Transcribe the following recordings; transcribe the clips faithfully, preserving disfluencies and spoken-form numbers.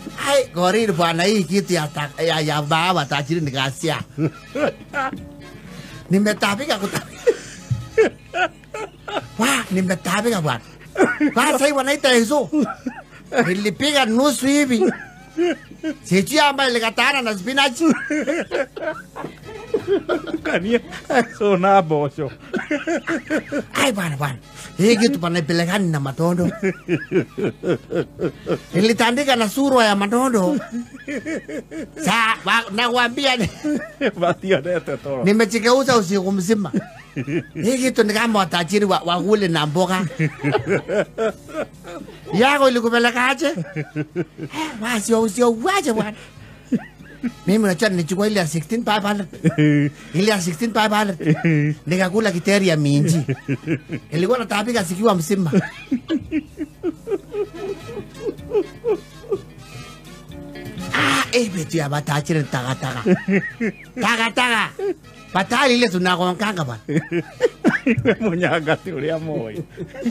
Ai, Korir bwana, hii kitu ya ta, ya, ya baba tajiri ni ghasia. Nimetapika kutapika. Wah, nimetapika bwana. Sasa hii wanaita hizo. Nilipiga nusu hivi. Sijui ambaye ilikatana na spinach. Kania so na bosho. Ai bwana bwana. Hii kitu panapelekani na matondo. Nilitandika na surwa ya matondo. Sa nakwambia batia dete toro. Nimechikeuza usiku mzima. Hii kitu ni kama watajiri wa, wa kule na mboga. Yako ilikupeleka aje? Wasi usio waje bwana. Mimi nachana nichukua ile ya sixteen five hundred. Ile ya sixteen five hundred. Nikakula kiteri ya minji. Ilikuwa natapika sikiwa mzima. Ah, eh betu ya batajiri taka taka. Taka taka. Batali ile tunakonkanga bwana. Munyaga tulia moyo.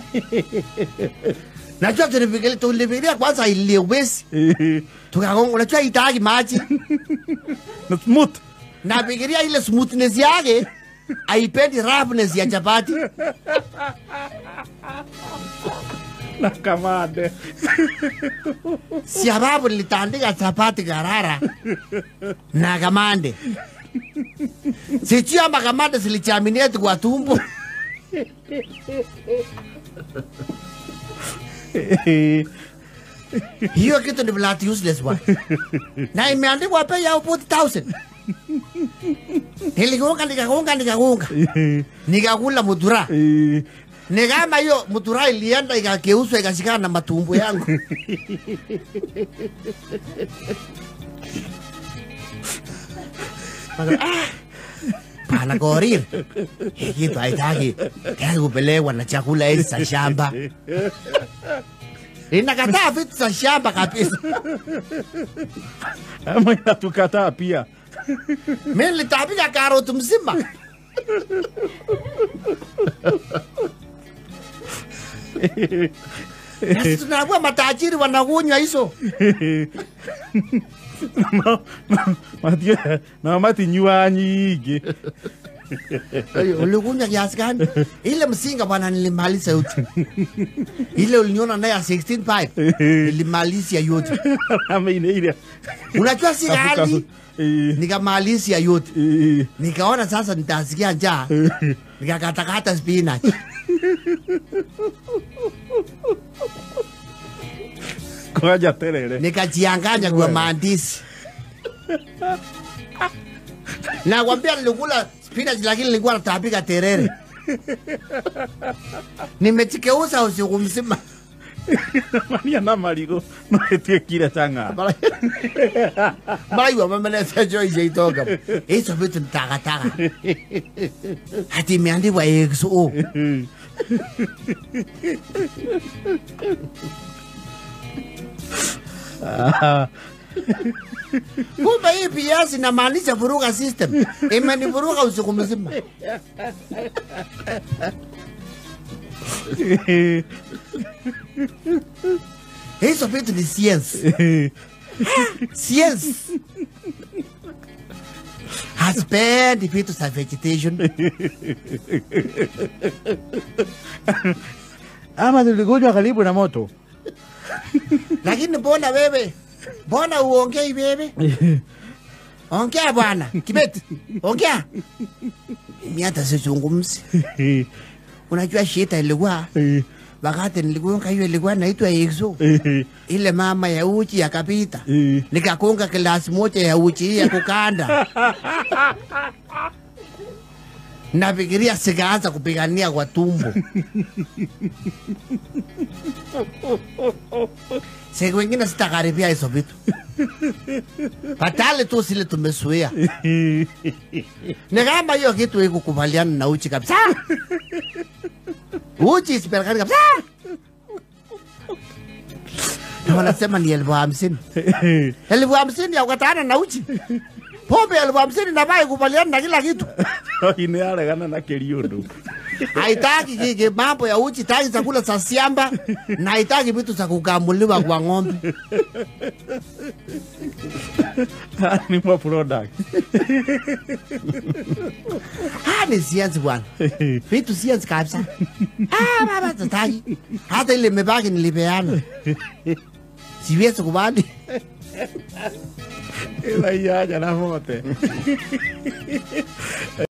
Najua tulifikiri tulifikiria kwanza ile wesi. Tukagonga unajua itaki maji. Na smooth. Nafikiria ile smoothness yake haipendi roughness ya chapati. Na kamande. Sababu nilitandika chapati garara na kamande. Sijui ama kamande zilichaminate kwa tumbo. Hiyo kitu ni blood useless bwana. Na imeandikwa bei ya forty thousand. Niligonga nikagonga nikagonga. Nikakula mutura. Ni kama hiyo mutura ilienda ikageuzwa ikashikana na matumbo yangu. Pana Korir. Hii kitu haitaki. Tayari kupelekwa na chakula hizi za shamba. Inakataa vitu za shamba kabisa. Ama inatukataa pia. Mimi nilitapika karoti mzima. Nasi tunakuwa matajiri wanakunywa hizo. Matia na mati nyua nyingi. Ulikunywa kiasi gani? Ile msinga bwana nilimaliza yote. Ile uliniona naye ya sixteen five nilimaliza yote. Ama ile ile. Unajua si gali? Nikamaliza yote. Nikaona sasa nitasikia njaa. Nikakatakata spinach. Koja terere. Nikajianganya kwa maandishi. Na kwambia nilikula spinach lakini nilikuwa natapika terere. Nimechikeuza usiku mzima. Mania na marigo no etie kile changa. Maiwa mama na sejo itoka. Hizo vitu taka taka. Hati imeandikwa X O. Kumbe hii P S inamaanisha vuruga system. Imenivuruga usiku mzima. Hizo vitu ni science. Science. Husband vitu za vegetation. Ama tulikunywa karibu na moto. Lakini mbona wewe? Mbona uongei wewe? Ongea bwana. Kibeti. Ongea. Mimi hata sizungumzi. Unajua shida ilikuwa wakati nilikuwa hiyo ilikuwa naitwa Exo. Ile mama ya uchi akapita. Nikakonga glasi moja ya uchi ya kukanda. Nafikiria sikaanza kupigania kwa tumbo. Siku wengine sitakaribia hizo vitu. Patale tu sile tumesuia. Ni kama hiyo kitu iko kubaliana na uchi kabisa. Uchi isipelekani kabisa. Na wanasema ni elfu hamsini. Elfu hamsini ya ukatana na uchi. Pombe elfu hamsini na bai kubaliana na kila kitu. Inearegana na keriundu. haitaki kike mambo ya uchi, taki chakula cha shamba na haitaki vitu za kukamuliwa kwa ng'ombe. Animal product. Ah, ni sianzi bwana. Vitu sianzi kabisa. Ah, baba tataki. Hata ile mebaki nilipeana. Siwezi kubali. Ila ya ya na mote.